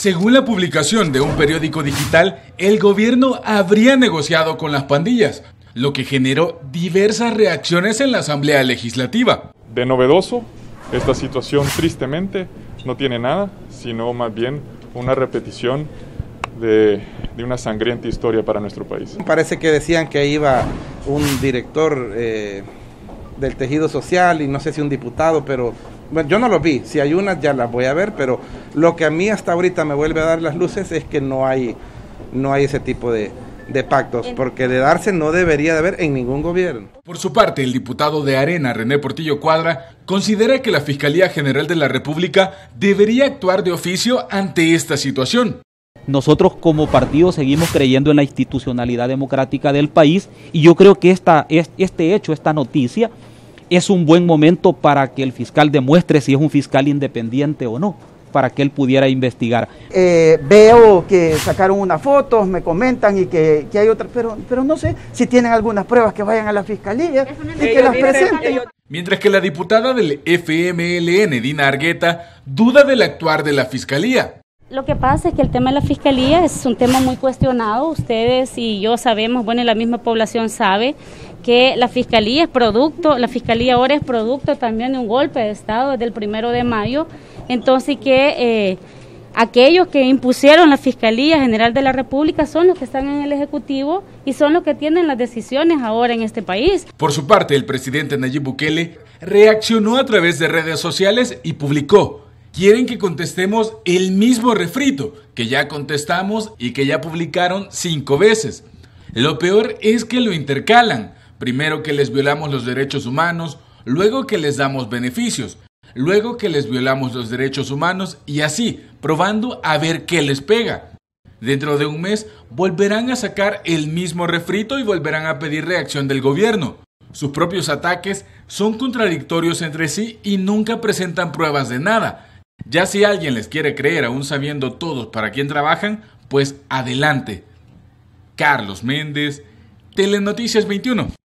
Según la publicación de un periódico digital, el gobierno habría negociado con las pandillas, lo que generó diversas reacciones en la Asamblea Legislativa. De novedoso, esta situación tristemente no tiene nada, sino más bien una repetición de una sangrienta historia para nuestro país. Parece que decían que iba un director del tejido social y no sé si un diputado, pero bueno, yo no lo vi. Si hay unas ya las voy a ver, pero lo que a mí hasta ahorita me vuelve a dar las luces es que no hay ese tipo de pactos, porque de darse no debería de haber en ningún gobierno. Por su parte, el diputado de Arena, René Portillo Cuadra, considera que la Fiscalía General de la República debería actuar de oficio ante esta situación. Nosotros como partido seguimos creyendo en la institucionalidad democrática del país y yo creo que este hecho, esta noticia, es un buen momento para que el fiscal demuestre si es un fiscal independiente o no, para que él pudiera investigar. Veo que sacaron unas fotos, me comentan y que hay otras, pero no sé si tienen algunas pruebas que vayan a la fiscalía y que las presenten. Mientras que la diputada del FMLN, Dina Argueta, duda del actuar de la fiscalía. Lo que pasa es que el tema de la fiscalía es un tema muy cuestionado. Ustedes y yo sabemos, bueno, y la misma población sabe que la fiscalía es producto, la fiscalía ahora es producto también de un golpe de Estado desde el 1 de mayo. Entonces que aquellos que impusieron la Fiscalía General de la República son los que están en el Ejecutivo y son los que tienen las decisiones ahora en este país. Por su parte, el presidente Nayib Bukele reaccionó a través de redes sociales y publicó: quieren que contestemos el mismo refrito que ya contestamos y que ya publicaron 5 veces. Lo peor es que lo intercalan. Primero que les violamos los derechos humanos, luego que les damos beneficios, luego que les violamos los derechos humanos y así, probando a ver qué les pega. Dentro de un mes volverán a sacar el mismo refrito y volverán a pedir reacción del gobierno. Sus propios ataques son contradictorios entre sí y nunca presentan pruebas de nada. Ya si alguien les quiere creer aún sabiendo todos para quién trabajan, pues adelante. Carlos Méndez, Telenoticias 21.